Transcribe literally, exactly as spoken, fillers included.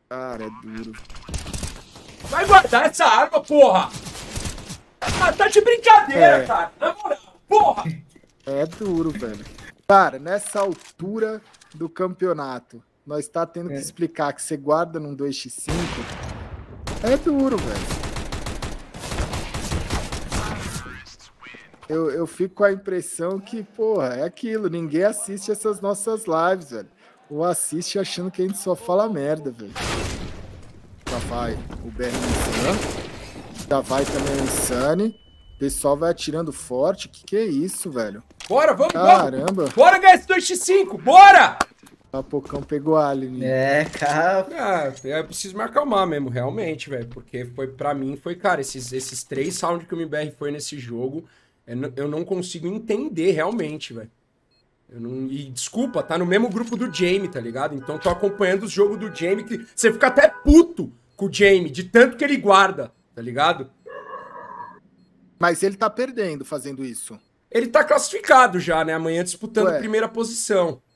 Cara, é duro. Vai guardar essa arma, porra! Ah, tá de brincadeira, É. cara. Na moral, porra! É duro, velho. Cara, nessa altura do campeonato, nós tá tendo que explicar que você guarda num dois por cinco. É duro, velho. Eu, eu fico com a impressão que, porra, é aquilo. Ninguém assiste essas nossas lives, velho. Ou assiste achando que a gente só fala merda, velho. Já vai o B R Insane. Já vai também o Insane. O pessoal vai atirando forte. Que que é isso, velho? Bora, vamos, Caramba. vamos! Bora ganhar esse dois por cinco, bora! O Pocão pegou a Alien. É, cara. Ah, eu preciso me acalmar mesmo, realmente, velho. Porque foi, pra mim, foi, cara, esses, esses três rounds que o M B R foi nesse jogo, eu não, eu não consigo entender realmente, velho. Eu não... E desculpa, tá no mesmo grupo do Jamie, tá ligado? Então tô acompanhando os jogos do Jamie, que você fica até puto com o Jamie, de tanto que ele guarda, tá ligado? Mas ele tá perdendo fazendo isso. Ele tá classificado já, né? Amanhã disputando Ué. a primeira posição.